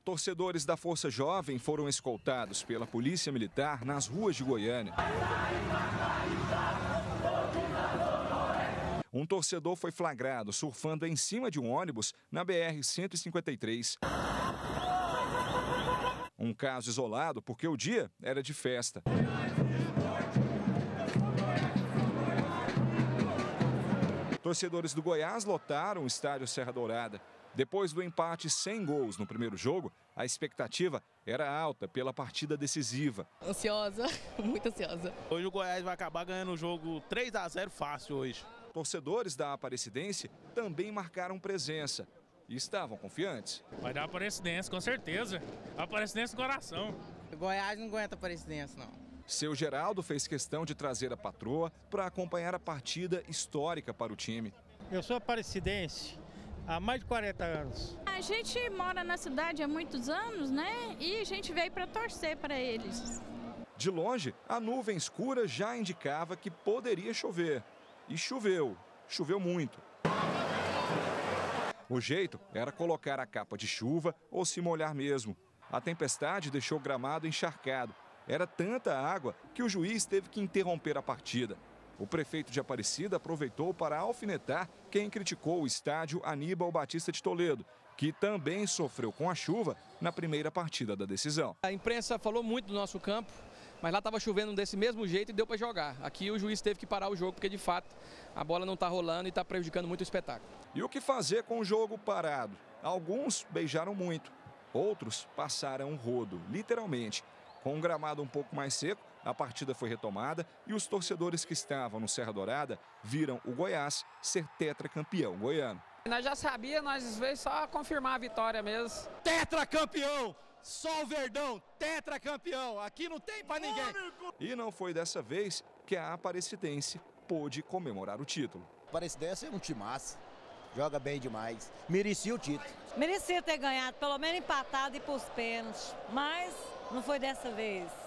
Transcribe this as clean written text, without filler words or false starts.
Torcedores da Força Jovem foram escoltados pela Polícia Militar nas ruas de Goiânia. Um torcedor foi flagrado surfando em cima de um ônibus na BR-153. Um caso isolado porque o dia era de festa. Torcedores do Goiás lotaram o estádio Serra Dourada. Depois do empate sem gols no primeiro jogo, a expectativa era alta pela partida decisiva. Ansiosa, muito ansiosa. Hoje o Goiás vai acabar ganhando o jogo 3-0 fácil hoje. Torcedores da Aparecidense também marcaram presença e estavam confiantes. Vai dar Aparecidense, com certeza. Aparecidense do coração. O Goiás não aguenta Aparecidense, não. Seu Geraldo fez questão de trazer a patroa para acompanhar a partida histórica para o time. Eu sou aparecidense há mais de 40 anos. A gente mora na cidade há muitos anos, né? E a gente veio para torcer para eles. De longe, a nuvem escura já indicava que poderia chover. E choveu muito. O jeito era colocar a capa de chuva ou se molhar mesmo. A tempestade deixou o gramado encharcado. Era tanta água que o juiz teve que interromper a partida. O prefeito de Aparecida aproveitou para alfinetar quem criticou o estádio Aníbal Batista de Toledo, que também sofreu com a chuva na primeira partida da decisão. A imprensa falou muito do nosso campo, mas lá estava chovendo desse mesmo jeito e deu para jogar. Aqui o juiz teve que parar o jogo porque, de fato, a bola não está rolando e está prejudicando muito o espetáculo. E o que fazer com o jogo parado? Alguns beijaram muito, outros passaram um rodo, literalmente. Com um gramado um pouco mais seco, a partida foi retomada e os torcedores que estavam no Serra Dourada viram o Goiás ser tetracampeão goiano. Nós já sabíamos, nós veio só confirmar a vitória mesmo. Tetracampeão! Só o Verdão, tetracampeão! Aqui não tem pra ninguém! E não foi dessa vez que a Aparecidense pôde comemorar o título. A Aparecidense é um timaço, joga bem demais, merecia o título. Merecia ter ganhado, pelo menos empatado e ir para os pênaltis, mas não foi dessa vez.